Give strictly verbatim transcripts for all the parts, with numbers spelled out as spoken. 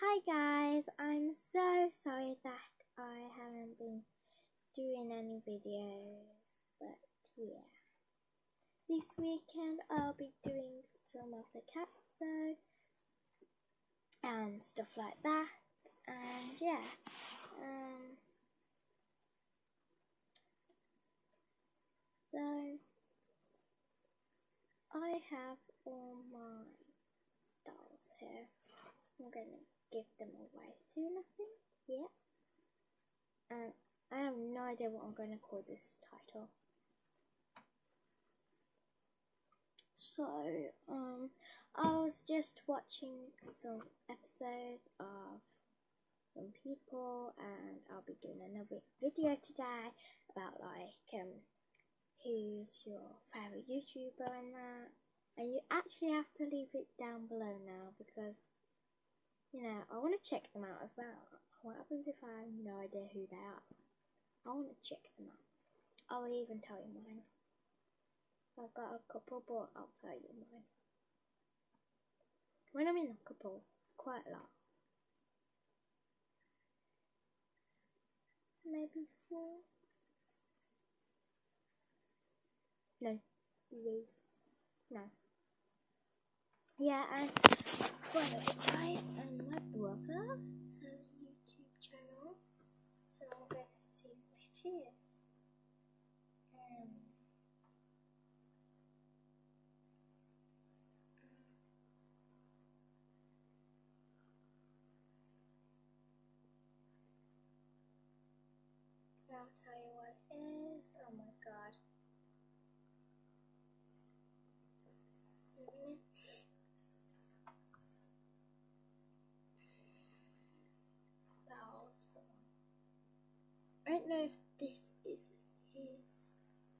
Hi guys, I'm so sorry that I haven't been doing any videos, but yeah. This weekend I'll be doing some of the cats though, and stuff like that, and yeah. Um, so, I have all my dolls here. I'm gonna give them away soon, I think. Yeah. And I have no idea what I'm going to call this title. So, um, I was just watching some episodes of some people, and I'll be doing another video today about like um who's your favourite YouTuber and that. And you actually have to leave it down below now because, you know, I want to check them out as well. What happens if I have no idea who they are? I want to check them out. I'll even tell you mine. I've got a couple, but I'll tell you mine. When I mean a couple, quite a lot. Maybe four? No. Three. No. Yeah, and by the way guys, and my brother has a YouTube channel, so I'm going to see what it is. Um, I'll tell you what it is. Oh my god. Mm-hmm. I don't know if this is his.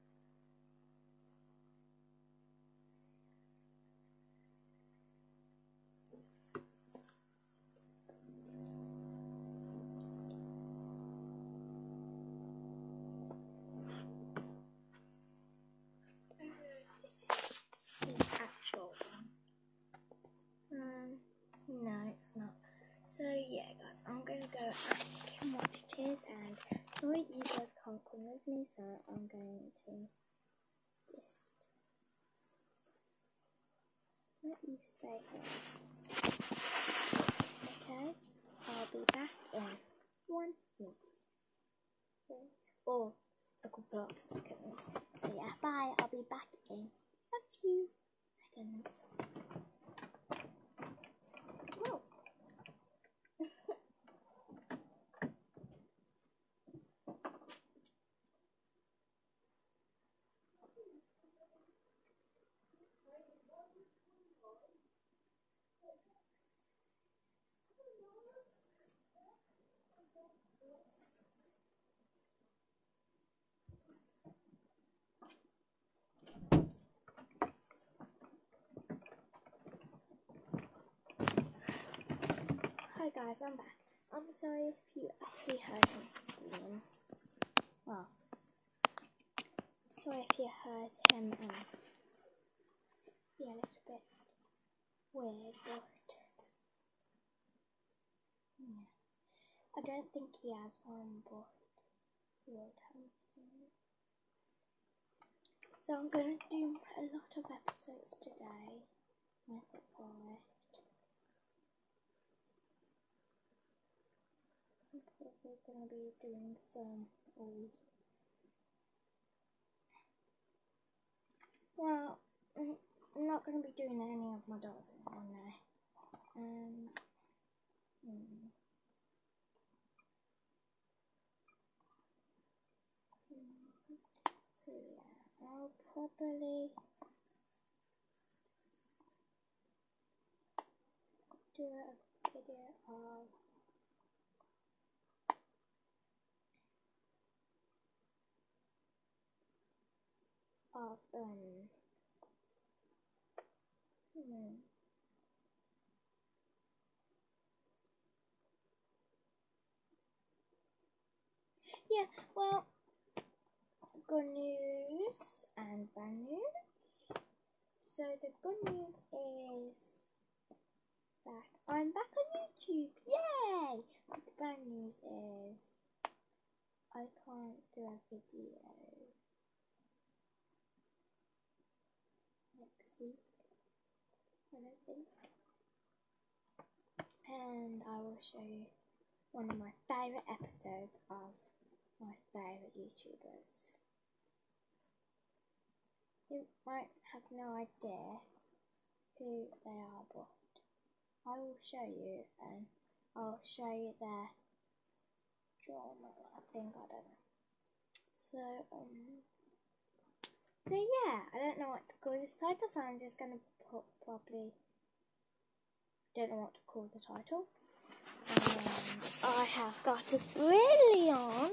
I don't know if this is his actual one. Um, no, it's not. So yeah, guys, I'm gonna go ask him what it is, and sorry you guys can't come with me, so I'm going to just let you stay here. Okay, I'll be back in one minute. Or a couple of seconds. So yeah, bye. I'll be back in a few seconds. Whoa. Hi guys, I'm back. I'm sorry if you actually heard him scream. Well, sorry if you heard him um, be a little bit weird, but yeah. I don't think he has one, but he will come soon. So I'm going to do a lot of episodes today. With it for it. I'm probably going to be doing some old. Well, I'm not going to be doing any of my dolls anymore now. Um, hmm. So yeah, I'll probably do a video of of um hmm. Yeah, well, good news and bad news. So the good news is that I'm back on YouTube. news is I can't do a video next week, I don't think. And I will show you one of my favourite episodes of my favourite YouTubers. You might have no idea who they are, but I will show you, and I'll show you their drama, I think, I don't know. So, um, so yeah, I don't know what to call this title, so I'm just going to put probably, don't know what to call the title. And I have got a brilliant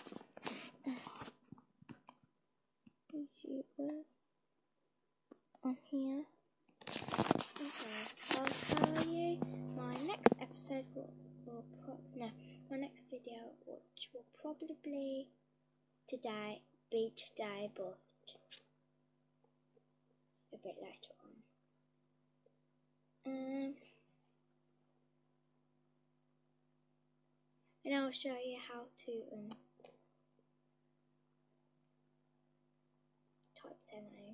YouTuber on here. Okay, I'll tell you my next episode will, will pro no, my next video, which will probably today be today, but a bit later on. Um, and I'll show you how to um type their name.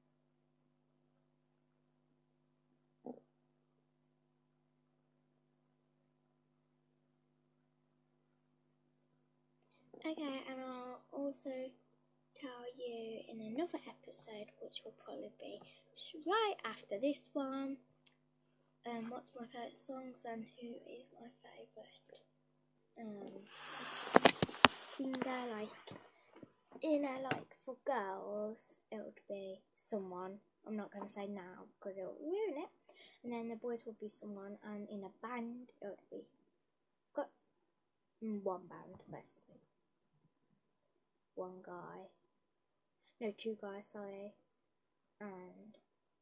Okay, and I'll also tell you in another episode, which will probably be right after this one, um, what's my favourite songs and who is my favourite um, singer, like, you know, like for girls, it would be someone, I'm not going to say now because it will ruin it, and then the boys would be someone, and in a band, it would be, got one band, basically. One guy, no, two guys, sorry, and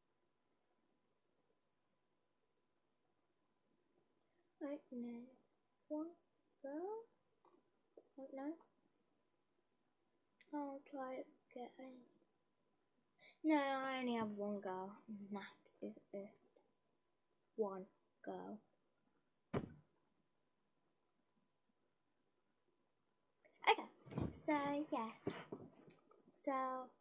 I don't know, one girl, I don't know, I'll try to get a, no, I only have one girl, and that is it, one girl. Okay, so yeah, so